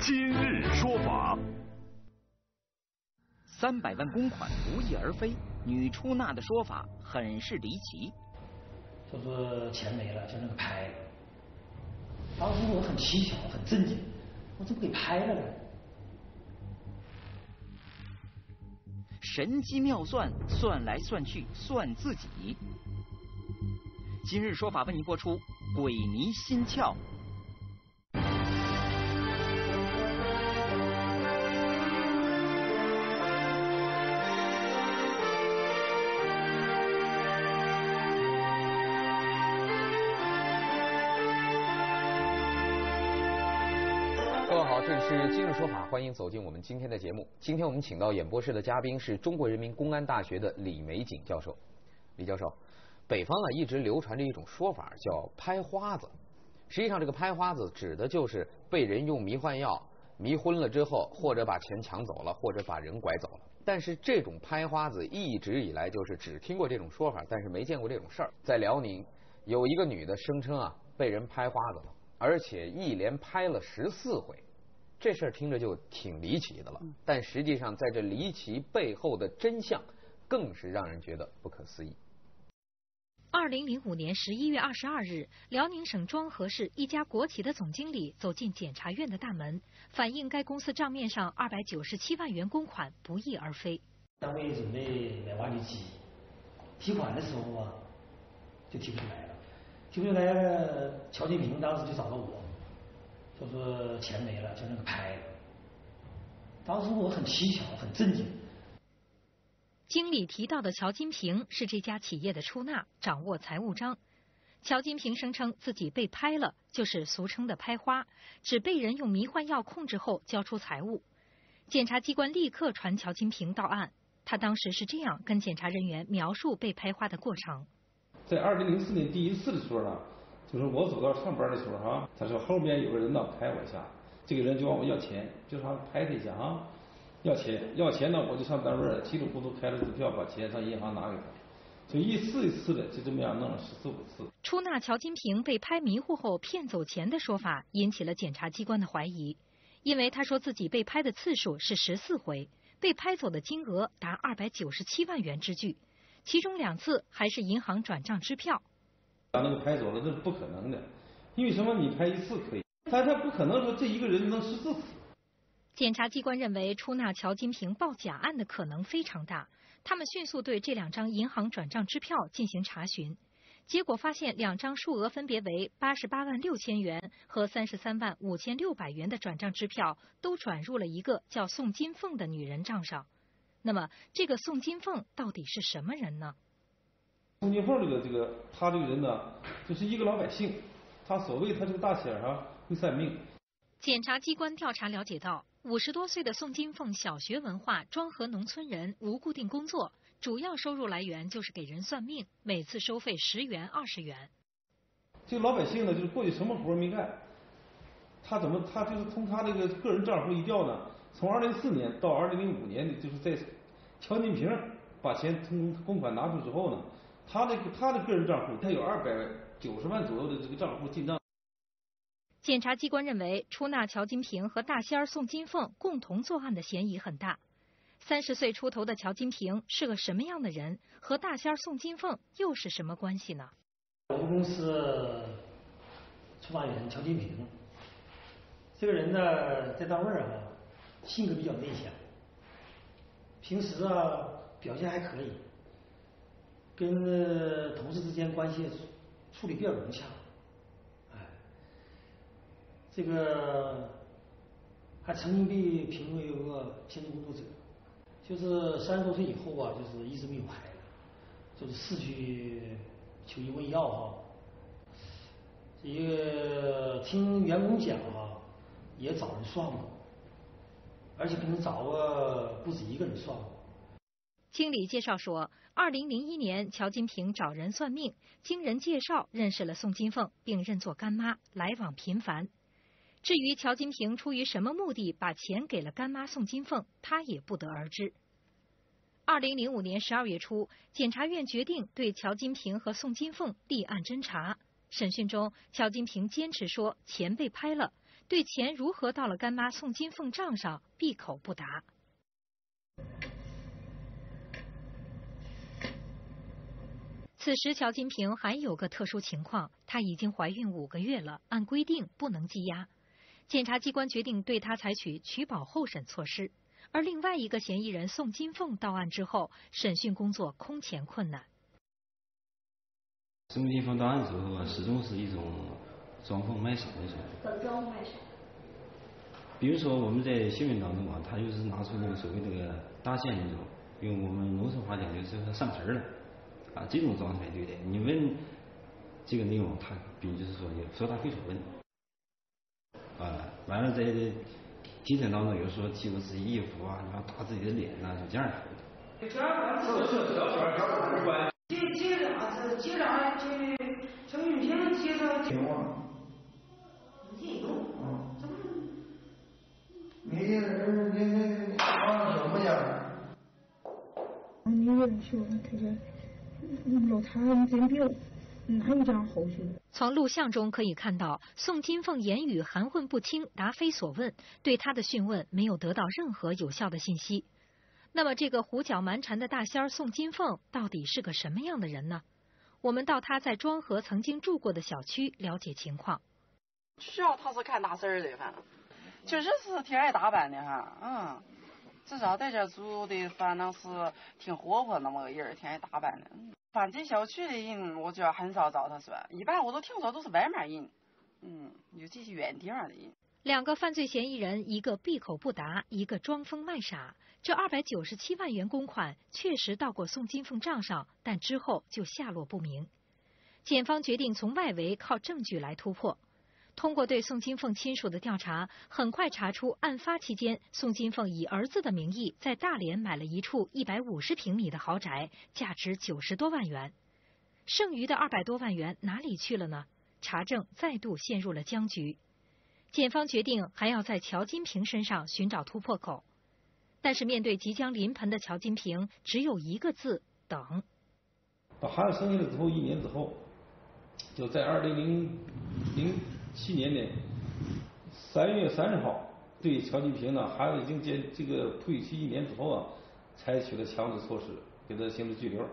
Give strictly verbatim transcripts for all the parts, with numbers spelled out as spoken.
今日说法。 三百万公款不翼而飞，女出纳的说法很是离奇。 说说钱没了，就那个拍。当时我很蹊跷，很震惊，我怎么给拍了呢？ 神机妙算，算来算去算自己。今日说法为您播出鬼迷心窍。 各位好，这里是今日说法，欢迎走进我们今天的节目。今天我们请到演播室的嘉宾是中国人民公安大学的李玫瑾教授。李教授，北方啊一直流传着一种说法叫拍花子，实际上这个拍花子指的就是被人用迷幻药迷昏了之后，或者把钱抢走了，或者把人拐走了。但是这种拍花子一直以来就是只听过这种说法，但是没见过这种事儿。在辽宁有一个女的声称啊被人拍花子了，而且一连拍了十四回。这事儿听着就挺离奇的了，但实际上在这离奇背后的真相更是让人觉得不可思议。 二零零五年十一月二十二日，辽宁省庄河市一家国企的总经理走进检察院的大门，反映该公司账面上二百九十七万元公款不翼而飞。 单位准备买挖掘机，提款的时候啊，就提不出来了。提不出来了，乔金平当时就找到我，说说钱没了，就那个拍。当时我很蹊跷，很震惊。 经理提到的乔金平是这家企业的出纳，掌握财务章。乔金平声称自己被拍了，就是俗称的拍花，只被人用迷幻药控制后交出财物。检察机关立刻传乔金平到案，他当时是这样跟检察人员描述被拍花的过程。 在二零零四年第一次的时候呢，就是我走到上班的时候哈，他说后面有个人呢拍我一下，这个人就问我要钱，就说拍他一下啊。要钱，要钱呢，我就上单位稀里糊涂开了支票，把钱上银行拿给他，就一次一次的就这么样弄了十四五次。 出纳乔金平被拍迷糊后骗走钱的说法引起了检察机关的怀疑，因为他说自己被拍的次数是十四回，被拍走的金额达二百九十七万元之巨，其中两次还是银行转账支票。 把那个拍走了，这是不可能的，因为什么？你拍一次可以，但他不可能说这一个人能十四次。 检察机关认为出纳乔金平报假案的可能非常大，他们迅速对这两张银行转账支票进行查询，结果发现两张数额分别为八十八万六千元和三十三万五千六百元的转账支票都转入了一个叫宋金凤的女人账上。那么这个宋金凤到底是什么人呢？ 宋金凤这个这个他这个人呢，就是一个老百姓，他所谓他这个大仙啊会算命。 检察机关调查了解到，五十多岁的宋金凤小学文化，庄河农村人，无固定工作，主要收入来源就是给人算命，每次收费十元、二十元。 这个老百姓呢，就是过去什么活没干，他怎么他就是从他这个个人账户一调呢？从二零四年到二零零五年，就是在乔金平把钱从公款拿出之后呢，他这个他的个人账户他有二百九十万左右的这个账户进账。 检察机关认为，出纳乔金平和大仙儿宋金凤共同作案的嫌疑很大。三十岁出头的乔金平是个什么样的人？和大仙儿宋金凤又是什么关系呢？ 我们公司出纳员乔金平，这个人呢，在单位啊，性格比较内向，平时啊表现还可以，跟同事之间关系处理比较融洽。这个还曾经被评为一个先进工作者，就是三十多岁以后啊，就是一直没有牌了，就是市去求医问药啊。这个听员工讲啊，也找人算过，而且可能找过不止一个人算过。 经理介绍说，二零零一年乔金平找人算命，经人介绍认识了宋金凤，并认作干妈，来往频繁。至于乔金平出于什么目的把钱给了干妈宋金凤，他也不得而知。二零零五年十二月初，检察院决定对乔金平和宋金凤立案侦查。审讯中，乔金平坚持说钱被拍了， 对钱如何到了干妈宋金凤账上闭口不答。此时乔金平还有个特殊情况，她已经怀孕五个月了，按规定不能羁押。检察机关决定对她采取取保候审措施。而另外一个嫌疑人宋金凤到案之后，审讯工作空前困难。 宋金凤到案之后啊，始终是一种装疯卖傻的状态。 怎么装疯卖傻？ 比如说我们在新闻当中啊，他就是拿出那个所谓这个大线那种，用我们农村话讲就是他上词了啊，这种状态对的。你问这个内容，他比如就是说也说答非所问啊，完了在提审当中有说提我自己衣服啊，然后打自己的脸呐、啊，就这样说的。 这俩是这俩这陈云平介绍的。 你你你忙什么呀？ 你有人说这个老太真病，哪有这样后续？ 从录像中可以看到，宋金凤言语含混不清，答非所问，对她的讯问没有得到任何有效的信息。那么，这个胡搅蛮缠的大仙儿宋金凤到底是个什么样的人呢？我们到她在庄河曾经住过的小区了解情况。 知道她是干大事儿的，反正确实是挺爱打扮的哈，嗯，至少在这住的，反正是挺活泼那么个人，挺爱打扮的。反正小区的人，我觉得很少找他说，一般我都听说都是外面人，嗯，尤其是远地方的人。 两个犯罪嫌疑人，一个闭口不答，一个装疯卖傻。这二百九十七万元公款确实到过宋金凤账上，但之后就下落不明。检方决定从外围靠证据来突破。通过对宋金凤亲属的调查，很快查出案发期间，宋金凤以儿子的名义在大连买了一处一百五十平米的豪宅，价值九十多万元。剩余的二百多万元哪里去了呢？查证再度陷入了僵局。检方决定还要在乔金平身上寻找突破口，但是面对即将临盆的乔金平，只有一个字：等。 把孩子生下来之后，一年之后，就在二零零零七年的三月三十号，对乔金平呢，孩子已经监这个哺育期一年之后啊，采取了强制措施，给他行使拘留。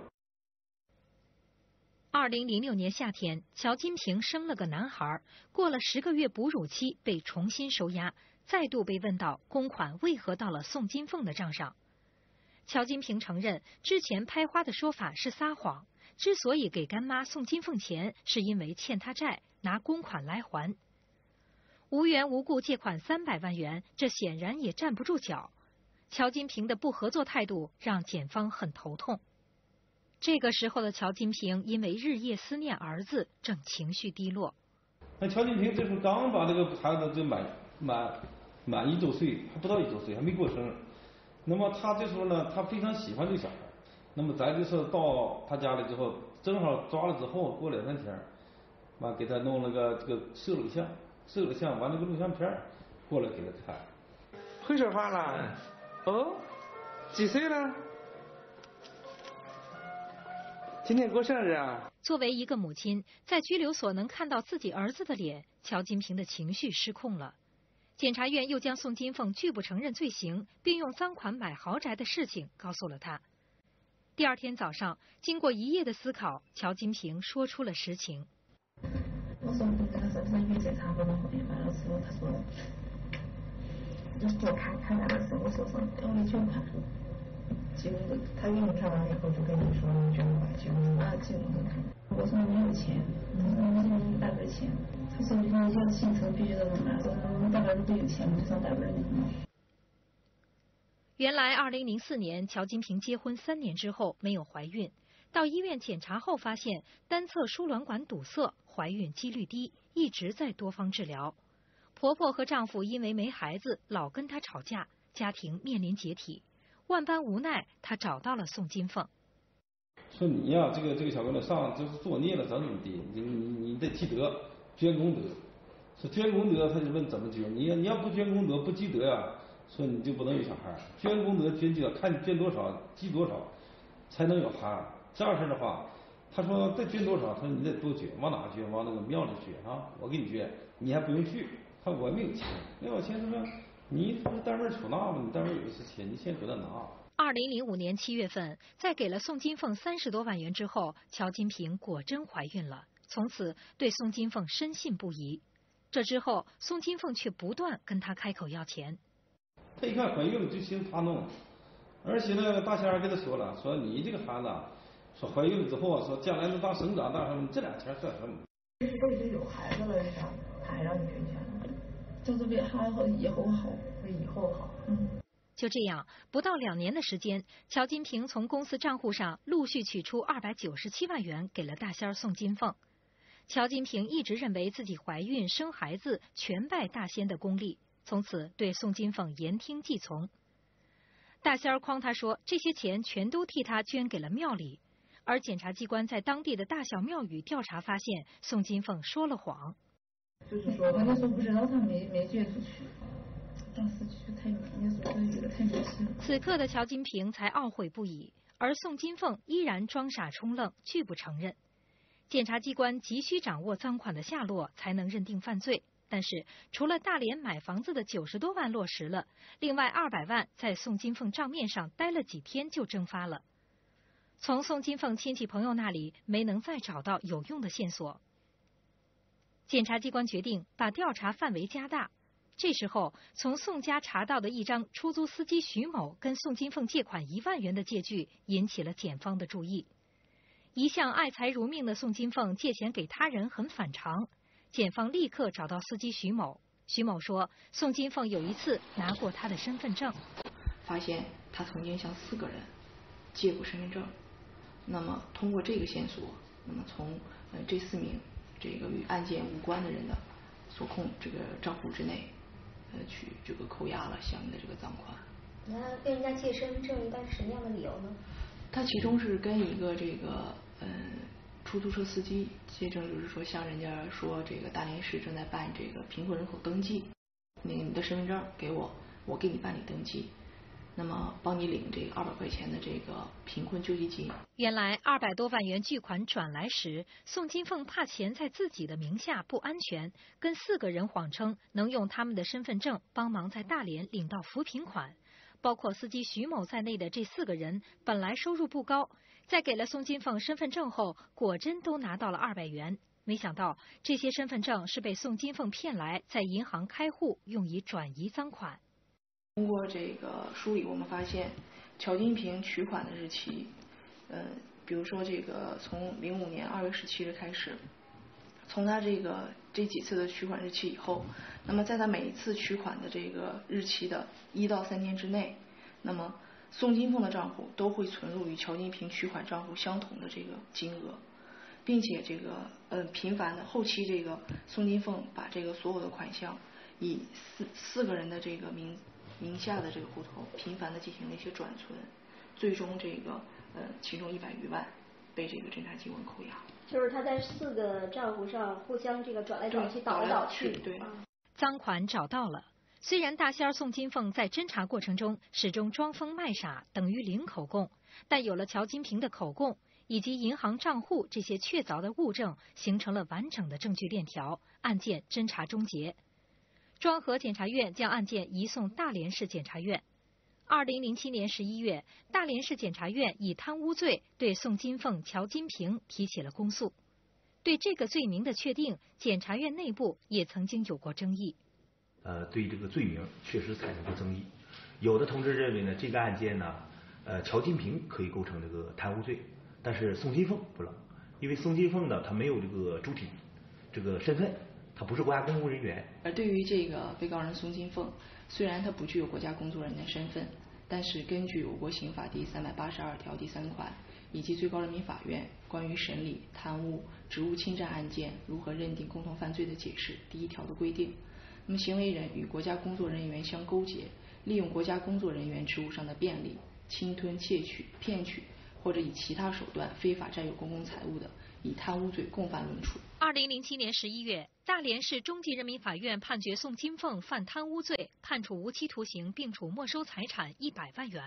二零零六年夏天，乔金平生了个男孩，过了十个月哺乳期，被重新收押，再度被问到公款为何到了宋金凤的账上。乔金平承认之前拍花的说法是撒谎，之所以给干妈宋金凤钱，是因为欠她债，拿公款来还。无缘无故借款三百万元，这显然也站不住脚。乔金平的不合作态度让检方很头痛。这个时候的乔金平因为日夜思念儿子，正情绪低落。 那乔金平这时候刚把这个孩子就满满满一周岁，还不到一周岁，还没过生。那么他这时候呢，他非常喜欢这个小孩。那么咱就是到他家里之后，正好抓了之后，过两三天，完给他弄了个这个摄录像，摄录像完了个录像片过来给他看。 会说话了？哦，几岁了？今天过生日啊！ 作为一个母亲，在拘留所能看到自己儿子的脸，乔金平的情绪失控了。检察院又将宋金凤拒不承认罪行，并用赃款买豪宅的事情告诉了他。第二天早上，经过一夜的思考，乔金平说出了实情。 我说你跟他是不是约检察部的会完了之后，他说就是我看看完了之后，我说说要你捐款。就他给你看完了以后，就跟你说你捐吧，就啊就我说没有钱，他说你这一大笔钱，他说你要行程必须得弄完，说我们大概都有钱，我就上大本里。 原来二零零四年乔金平结婚三年之后没有怀孕，到医院检查后发现单侧输卵管堵塞，怀孕几率低，一直在多方治疗。婆婆和丈夫因为没孩子，老跟她吵架，家庭面临解体。万般无奈，她找到了宋金凤， 说你呀、啊，这个这个小姑娘上就是作孽了，怎么怎么地，你你你得积德，捐功德。说捐功德，他就问怎么捐？你你要不捐功德，不积德呀、啊，说你就不能有小孩。捐功德捐积德，看你捐多少，积多少，才能有孩。这样式的话，他说再捐多少，他说你得多捐，往哪捐？往那个庙里捐啊，我给你捐，你还不用去。 他我没有钱，没有钱什么？你不是单位出纳吗？你单位有是钱，你先给他拿。 二零零五年七月份，在给了宋金凤三十多万元之后，乔金平果真怀孕了，从此对宋金凤深信不疑。这之后，宋金凤却不断跟他开口要钱。 他一看怀孕了，就寻思他弄，而且呢，大仙儿跟他说了，说你这个孩子，说怀孕了之后，说将来能当省长当什么，这俩钱算什么？ 都已经有孩子了，为啥他还让你捐钱呢？就是为孩子以后好，为以后好。嗯。 就这样，不到两年的时间，乔金平从公司账户上陆续取出二百九十七万元给了大仙儿宋金凤。乔金平一直认为自己怀孕生孩子全拜大仙的功力，从此对宋金凤言听计从。大仙儿诓他说，这些钱全都替他捐给了庙里，而检察机关在当地的大小庙宇调查发现，宋金凤说了谎。 就是说，我那时候不知道他没没捐出去。当时就太那时候觉得太迷信了。 此刻的乔金平才懊悔不已，而宋金凤依然装傻充愣，拒不承认。检察机关急需掌握赃款的下落，才能认定犯罪。但是，除了大连买房子的九十多万落实了，另外二百万在宋金凤账面上待了几天就蒸发了。从宋金凤亲戚朋友那里没能再找到有用的线索。检察机关决定把调查范围加大。这时候，从宋家查到的一张出租司机徐某跟宋金凤借款一万元的借据，引起了检方的注意。一向爱财如命的宋金凤借钱给他人很反常，检方立刻找到司机徐某。徐某说，宋金凤有一次拿过他的身份证， 发现他曾经向四个人借过身份证。那么通过这个线索，那么从呃这四名这个与案件无关的人的所控这个账户之内。呃，去这个扣押了相应的这个赃款。 那跟人家借身份证一般是什么样的理由呢？ 他其中是跟一个这个嗯出租车司机借证，就是说向人家说这个大连市正在办这个贫困人口登记，那个你的身份证给我，我给你办理登记。那么帮你领这个二百块钱的这个贫困救济金。 原来二百多万元巨款转来时，宋金凤怕钱在自己的名下不安全，跟四个人谎称能用他们的身份证帮忙在大连领到扶贫款。包括司机徐某在内的这四个人本来收入不高，在给了宋金凤身份证后，果真都拿到了二百元。没想到这些身份证是被宋金凤骗来，在银行开户，用以转移赃款。 通过这个梳理，我们发现乔金平取款的日期，呃，比如说这个从零五年二月十七日开始，从他这个这几次的取款日期以后，那么在他每一次取款的这个日期的一到三天之内，那么宋金凤的账户都会存入与乔金平取款账户相同的这个金额，并且这个呃频繁的后期这个宋金凤把这个所有的款项以四四个人的这个名。名下的这个户头频繁的进行了一些转存，最终这个呃其中一百余万被这个侦查机关扣押。 就是他在四个账户上互相这个转来转去，倒来倒去。 对。 赃款找到了，虽然大仙儿宋金凤在侦查过程中始终装疯卖傻，等于零口供，但有了乔金平的口供以及银行账户这些确凿的物证，形成了完整的证据链条，案件侦查终结。庄河检察院将案件移送大连市检察院。二零零七年十一月，大连市检察院以贪污罪对宋金凤、乔金平提起了公诉。对这个罪名的确定，检察院内部也曾经有过争议。 呃，对这个罪名确实产生过争议。有的同志认为呢，这个案件呢，呃，乔金平可以构成这个贪污罪，但是宋金凤不能，因为宋金凤呢，他没有这个主体这个身份。他不是国家公务人员。 而对于这个被告人宋金凤，虽然他不具有国家工作人员的身份，但是根据我国刑法第三百八十二条第三款以及最高人民法院关于审理贪污、职务侵占案件如何认定共同犯罪的解释第一条的规定，那么行为人与国家工作人员相勾结，利用国家工作人员职务上的便利，侵吞、窃取、骗取或者以其他手段非法占有公共财物的，以贪污罪共犯论处。 二零零七年十一月，大连市中级人民法院判决宋金凤犯贪污罪，判处无期徒刑，并处没收财产一百万元。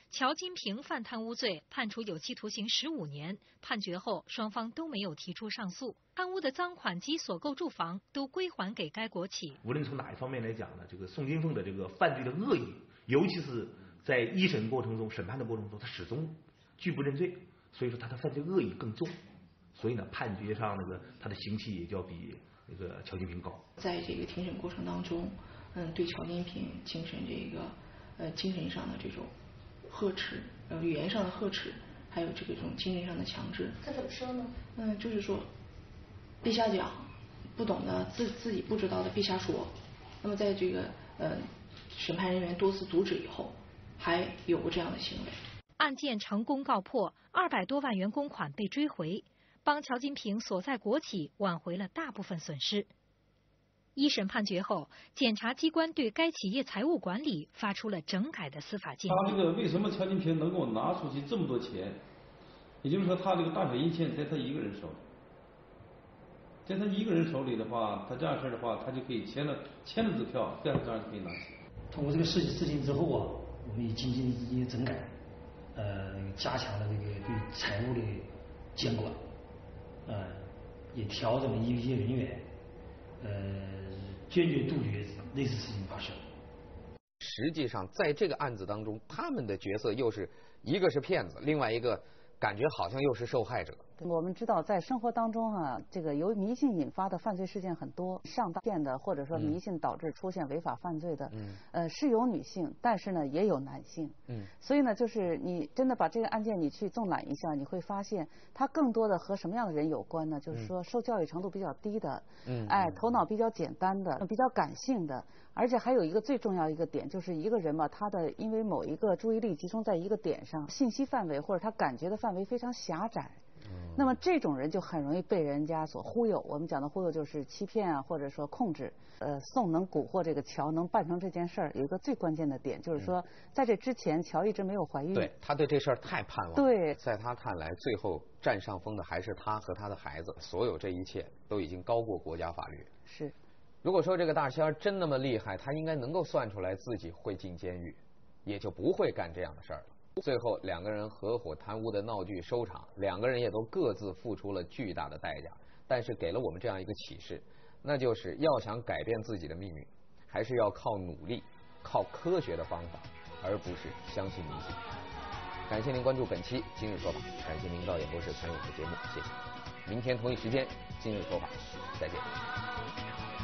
乔金平犯贪污罪，判处有期徒刑十五年。判决后，双方都没有提出上诉，贪污的赃款及所购住房都归还给该国企。 无论从哪一方面来讲呢，这个宋金凤的这个犯罪的恶意，尤其是在一审过程中、审判的过程中，他始终拒不认罪，所以说他的犯罪恶意更重。所以呢，判决上那个他的刑期也就要比那个乔金平高。 在这个庭审过程当中，嗯，对乔金平精神这个呃精神上的这种呵斥，呃语言上的呵斥，还有这个种精神上的强制。 他怎么说呢？ 嗯，就是说别瞎讲，不懂的自自己不知道的别瞎说。那么在这个呃审判人员多次阻止以后，还有过这样的行为。 案件成功告破，二百多万元公款被追回，帮乔金平所在国企挽回了大部分损失。一审判决后，检察机关对该企业财务管理发出了整改的司法建议。 他这个为什么乔金平能够拿出去这么多钱？也就是说，他这个大小银钱在他一个人手里，在他一个人手里的话，他这样式的话，他就可以签了签了支票，第二张就可以拿钱。 通过这个事情事情之后啊，我们也进行一些整改，呃，加强了这个对财务的监管，呃，也调整了一批人员，呃，坚决杜绝类似事情发生。 实际上，在这个案子当中，他们的角色又是一个是骗子，另外一个感觉好像又是受害者。 我们知道，在生活当中啊，这个由迷信引发的犯罪事件很多，上当骗的或者说迷信导致出现违法犯罪的，嗯，呃，是有女性，但是呢也有男性，嗯，所以呢，就是你真的把这个案件你去纵览一下，你会发现它更多的和什么样的人有关呢？就是说受教育程度比较低的，嗯，哎，头脑比较简单的，比较感性的。而且还有一个最重要一个点，就是一个人嘛，他的因为某一个注意力集中在一个点上，信息范围或者他感觉的范围非常狭窄，那么这种人就很容易被人家所忽悠。我们讲的忽悠就是欺骗啊，或者说控制。呃，宋能蛊惑这个乔能办成这件事儿，有一个最关键的点，就是说在这之前乔一直没有怀孕。 对，他对这事儿太盼望了。 对， 在他看来，最后占上风的还是他和他的孩子，所有这一切都已经高过国家法律。 是。 如果说这个大仙儿真那么厉害，他应该能够算出来自己会进监狱，也就不会干这样的事儿了。最后两个人合伙贪污的闹剧收场，两个人也都各自付出了巨大的代价，但是给了我们这样一个启示，那就是要想改变自己的命运，还是要靠努力，靠科学的方法，而不是相信迷信。感谢您关注本期《今日说法》，感谢您到演播室参与我们的节目，谢谢。明天同一时间《今日说法》，再见。